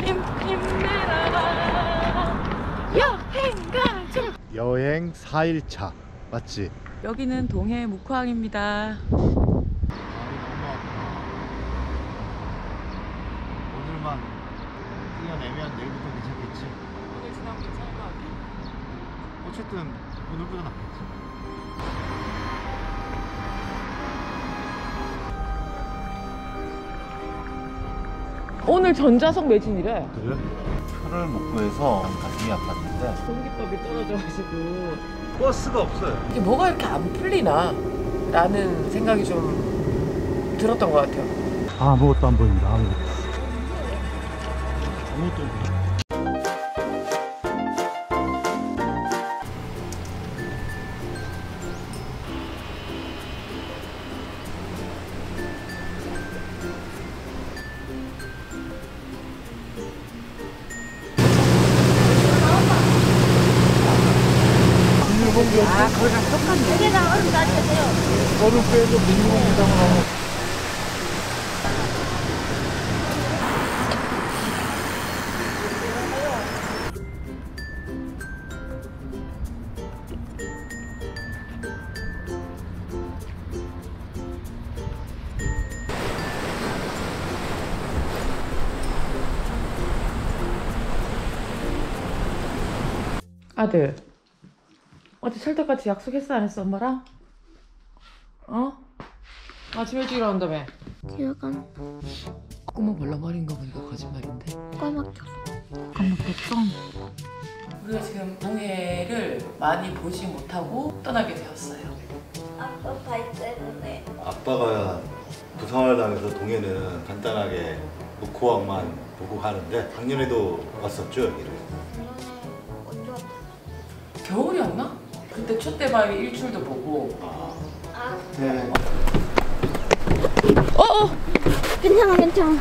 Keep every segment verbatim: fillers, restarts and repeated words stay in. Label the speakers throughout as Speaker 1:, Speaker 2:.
Speaker 1: 힘, 힘내라 여행 가자.
Speaker 2: 여행 사 일차 맞지?
Speaker 1: 여기는 동해 묵화항입니다.
Speaker 2: 오늘만 뛰어내면 내일부터 괜찮겠지?
Speaker 1: 오늘 지나면 괜찮을 것 같아.
Speaker 2: 어쨌든 오늘보다 낫겠지.
Speaker 1: 오늘 전자석 매진이래.
Speaker 2: 그래? 표를 못 구해서 가슴이 아팠는데
Speaker 1: 공깃밥이 떨어져가지고
Speaker 2: 버스가 없어요.
Speaker 1: 이게 뭐가 이렇게 안 풀리나 라는 생각이 좀 들었던 것 같아요.
Speaker 2: 아무것도 안 보입니다. 아무것도. 아무것도 안 보여.
Speaker 1: 아, 그거랑 똑같네.
Speaker 3: 이게 다 얼음 가져가세요.
Speaker 2: 얼음 빼도 민물공장을 하고.
Speaker 1: 아들, 어제 철떡같이 약속했어 안 했어 엄마랑? 어? 아침 일찍 일어난다며.
Speaker 3: 기억 안
Speaker 1: 구멍 벌렁거린 거 보니까 거짓말인데.
Speaker 3: 까맣죠. 까맣겠죠?
Speaker 1: 우리가 지금 동해를 많이 보지 못하고 떠나게 되었어요.
Speaker 3: 아빠 발 때문에.
Speaker 2: 아빠가 부상을 당해서 동해는 간단하게 묵호항만 보고 가는데 작년에도 왔었죠 여기를.
Speaker 3: 언제 왔어?
Speaker 1: 겨울이었나? 그때 촛대바위 일출도 보고.
Speaker 3: 아,
Speaker 2: 네.
Speaker 1: 어어!
Speaker 3: 괜찮아, 괜찮아.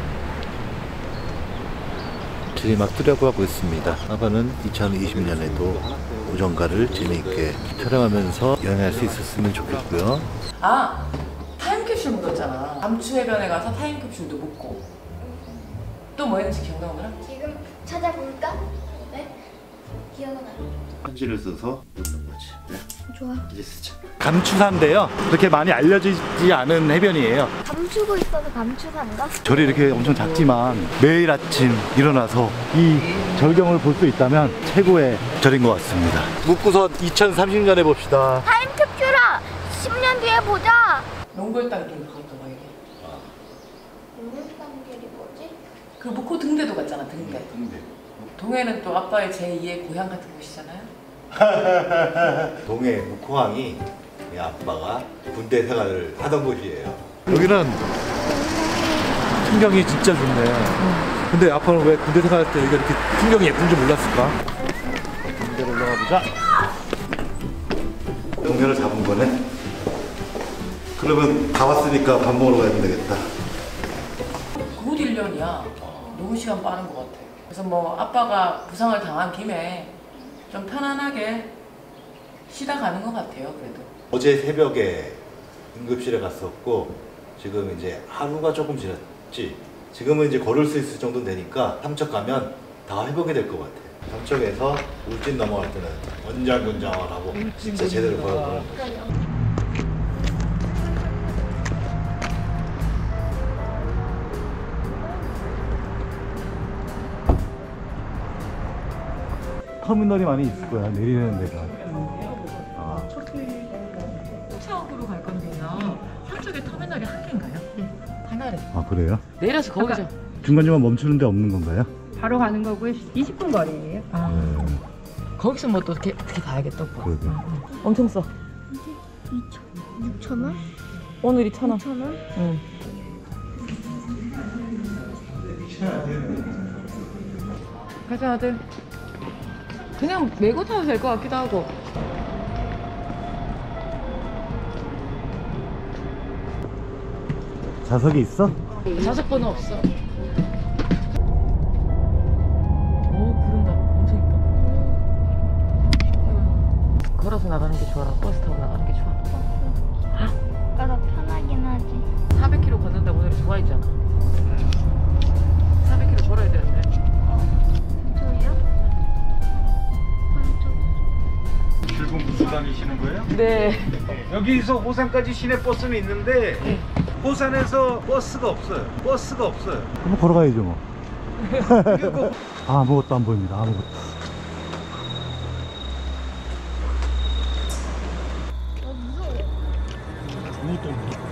Speaker 2: 들이막으려고 하고 있습니다. 아빠는 이천이십 년에도 우정가를 재미있게 촬영하면서 여행할 수 있었으면 좋겠고요.
Speaker 1: 아! 타임캡슐 묻었잖아. 감추해변에 가서 타임캡슐도 묻고. 또 뭐 했는지 기억나 오늘아?
Speaker 3: 지금 찾아볼까? 네? 기억은 안 나.
Speaker 2: 편지를 써서 묻는 거지. 네.
Speaker 3: 좋아.
Speaker 2: 이제 쓰자. 감추사인데요. 그렇게 많이 알려지지 않은 해변이에요.
Speaker 3: 감추고 있어서 감추산가?
Speaker 2: 절이 이렇게 엄청 작지만 매일 아침 일어나서 이 절경을 볼 수 있다면 최고의 절인 것 같습니다. 묵구선 이천삼십 년에 봅시다.
Speaker 3: 타임캡슐아! 십 년 뒤에 보자!
Speaker 1: 몽골땅길 그것도 뭐 이게.
Speaker 3: 용문단길이 뭐지?
Speaker 1: 그 묵호 등대도 갔잖아 등대.
Speaker 2: 근데
Speaker 1: 동해는 또 아빠의 제이의 고향 같은 곳이잖아요.
Speaker 2: 동해 묵호항이 이 아빠가 군대 생활을 하던 곳이에요. 여기는 풍경이 진짜 좋네. 근데 아빠는 왜 군대 생활할 때 여기가 이렇게 풍경이 예쁜 줄 몰랐을까? 군대로 올라가 보자. 동해를 잡은 거네. 그러면 다 왔으니까 밥 먹으러 가야 되겠다.
Speaker 1: 곧 일 년이야. 너무 시간 빠른 것 같아. 그래서 뭐 아빠가 부상을 당한 김에 좀 편안하게 쉬다 가는 것 같아요. 그래도.
Speaker 2: 어제 새벽에 응급실에 갔었고 지금 이제 하루가 조금 지났지. 지금은 이제 걸을 수 있을 정도 되니까 삼척 가면 다 회복이 될 것 같아. 삼척에서 울진 넘어갈 때는 원장군장을 하고 진짜 제대로 걸어보는 거지. 터미널이 많이 있을 거야. 내리는 데가. 아.
Speaker 1: 차옥으로 갈 건데요. 한쪽에 터미널이 한 개인가요? 하나래.
Speaker 2: 아 그래요?
Speaker 1: 내려서 거기서.
Speaker 2: 중간중간 멈추는 데 없는 건가요?
Speaker 4: 바로 가는 거고요. 이십 분 거리예요.
Speaker 1: 아.
Speaker 2: 네.
Speaker 1: 거기서 뭐 또 어떻게 어떻게 가야겠다.
Speaker 2: 그러게.
Speaker 1: 엄청 싸.
Speaker 3: 이천, 육천 원?
Speaker 1: 오늘 이천 원.
Speaker 3: 이천 원?
Speaker 1: 응. 가자 아들. 그냥 메고 타도 될 것 같기도 하고.
Speaker 2: 좌석이 있어?
Speaker 1: 좌석 번호 없어. 오 구름다. 엄청 이뻐. 걸어서 나가는 게 좋아? 버스 타고 나가는 게 좋아?
Speaker 3: 아까 편하긴 하지.
Speaker 1: 사백 킬로미터 걷는다고 오늘 좋아했잖아. 사백 킬로미터 걸어야 되는데. 네.
Speaker 5: 여기서 호산까지 시내 버스는 있는데 호산에서 버스가 없어요. 버스가 없어요.
Speaker 2: 한번 걸어가야죠 뭐. 아, 아무것도 안 보입니다. 아무것도. 아무것도 없네.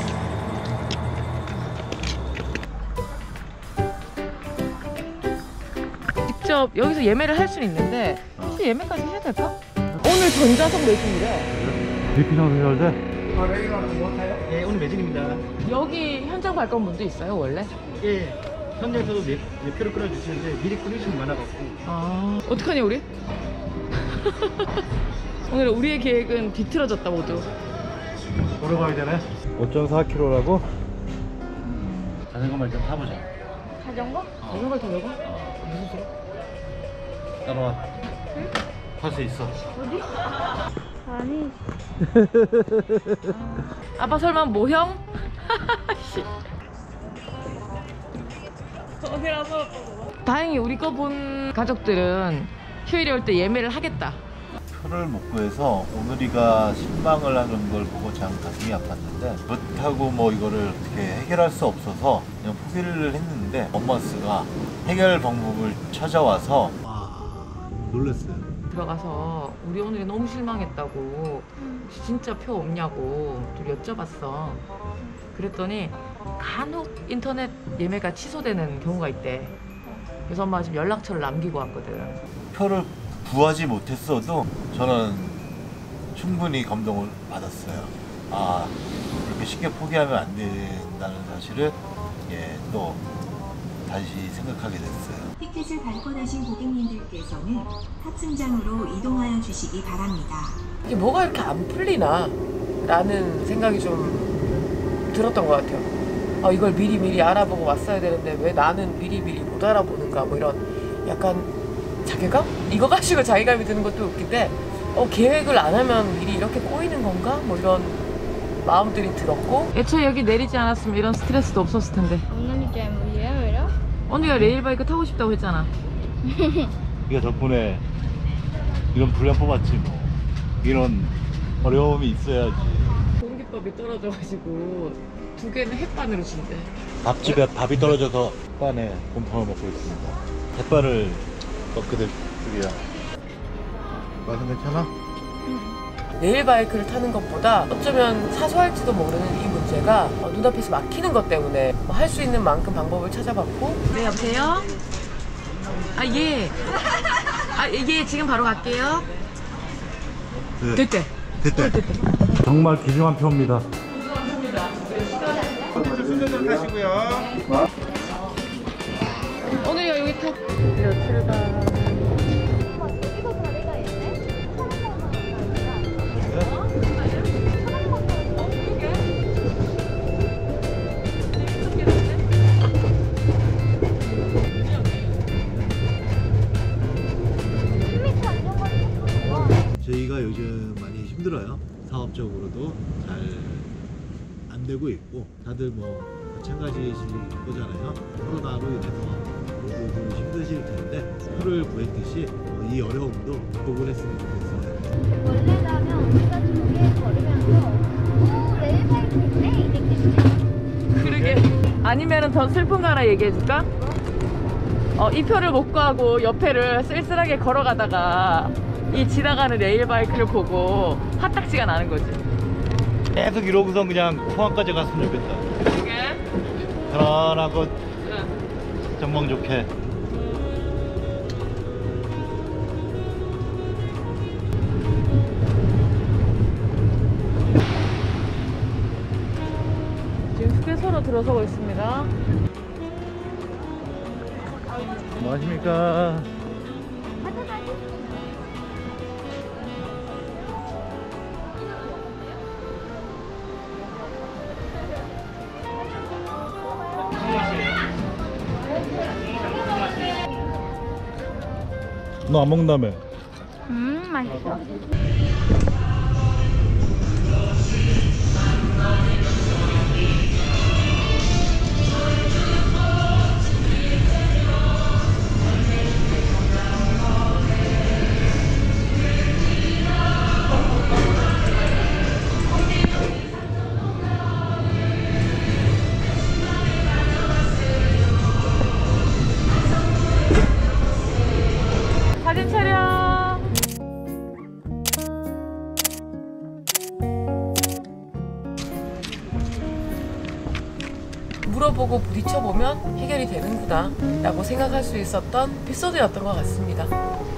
Speaker 1: 직접 여기서 예매를 할 수는 있는데 혹시 예매까지 해야 될까? 오늘 전자석 매진이래.
Speaker 2: 비피전 해야 돼?
Speaker 5: 예, 오늘 매진입니다.
Speaker 1: 여기 현장 발권문도 있어요 원래?
Speaker 5: 예, 현장에서도 예, 예표를 끊어주시는데 미리 끊으시는 게 많아갖고.
Speaker 1: 아 어떡하냐 우리? 오늘 우리의 계획은 뒤틀어졌다 모두.
Speaker 5: 걸어가야 되네.
Speaker 2: 오 점 사 킬로미터라고?
Speaker 5: 자전거만 일단 타보자.
Speaker 3: 자전거?
Speaker 1: 자전거를 타려고?
Speaker 5: 무슨 소리? 따라와. 응? 탈 수 있어.
Speaker 3: 어디? 아니.
Speaker 1: 아빠 설마 모형? 다행히 우리 거 본 가족들은 휴일에 올 때 예매를 하겠다.
Speaker 2: 표를 못 구해서 오늘이가 신방을 하는 걸 보고 참 가슴이 아팠는데 그렇다고 뭐 이거를 어떻게 해결할 수 없어서 그냥 포기를 했는데 엄마스가 해결 방법을 찾아와서 와 놀랐어요.
Speaker 1: 들어가서 우리 오늘이 너무 실망했다고 진짜 표 없냐고 좀 여쭤봤어. 그랬더니 간혹 인터넷 예매가 취소되는 경우가 있대. 그래서 엄마가 지금 연락처를 남기고 왔거든.
Speaker 2: 표를 구하지 못했어도 저는 충분히 감동을 받았어요. 아 이렇게 쉽게 포기하면 안 된다는 사실을 예, 또 다시 생각하게 됐어요.
Speaker 6: 티켓을 발권하신 고객님들께서는 탑승장으로 이동하여 주시기 바랍니다.
Speaker 1: 이게 뭐가 이렇게 안 풀리나 라는 생각이 좀 들었던 것 같아요. 아, 이걸 미리미리 알아보고 왔어야 되는데 왜 나는 미리미리 못 알아보는가 뭐 이런 약간 자괴감? 이거 가지고 자괴감이 드는 것도 웃긴데 어, 계획을 안 하면 일이 이렇게 꼬이는 건가? 뭐 이런 마음들이 들었고 애초에 여기 내리지 않았으면 이런 스트레스도 없었을 텐데.
Speaker 3: 언니 때문이에요, 왜요?
Speaker 1: 언니가 레일바이크 타고 싶다고 했잖아.
Speaker 2: 이거 덕분에 이런 분량 뽑았지 뭐. 이런 어려움이 있어야지.
Speaker 1: 공깃밥이 떨어져가지고 두 개는 햇반으로 준대.
Speaker 2: 밥집에 밥이 떨어져서 햇반에 곰탕을 먹고 있습니다. 햇반을 넣게 될 줄이야. 맛은 괜찮아?
Speaker 1: 레일바이크를 타는 것보다 어쩌면 사소할지도 모르는 이 문제가 어, 눈앞에서 막히는 것 때문에 뭐 할 수 있는 만큼 방법을 찾아봤고. 네, 여보세요? 아, 예. 아, 예, 지금 바로 갈게요.
Speaker 2: 네.
Speaker 1: 됐대.
Speaker 2: 됐대. 됐대. 정말 귀중한 표입니다.
Speaker 5: 순서대로 타시고요.
Speaker 1: 오늘이가 여기 타. 이렇게 출발.
Speaker 3: 여기서 자리가 있네?
Speaker 2: 저희가 요즘 많이 힘들어요. 사업적으로도 잘 안 되고 있고 다들 뭐 마찬가지실 거잖아요. 코로나로 인해서 모두 힘드실 텐데 표를 구했듯이 어, 이 어려움도 극복을 했으면 좋겠어요.
Speaker 3: 원래라면 우리가 저기에 걸으면서 오, 레일바이크 있네 이랬겠지.
Speaker 1: 그러게. 아니면은 더 슬픈 거 하나 얘기해 줄까? 어, 이 표를 못 구하고 옆에를 쓸쓸하게 걸어가다가 이 지나가는 레일바이크를 보고 화딱지가 나는 거지.
Speaker 2: 계속 이러고선 그냥 포항까지 갔으면 좋겠다.
Speaker 1: 그러게.
Speaker 2: 편안하고
Speaker 1: 응.
Speaker 2: 전망 좋게.
Speaker 1: 지금 휴게소로 들어서고 있습니다.
Speaker 2: 뭐 하십니까? 너 안 먹는다며?
Speaker 3: 음, 맛있어.
Speaker 1: 물어보고 부딪혀보면 해결이 되는구나 라고 생각할 수 있었던 에피소드였던 것 같습니다.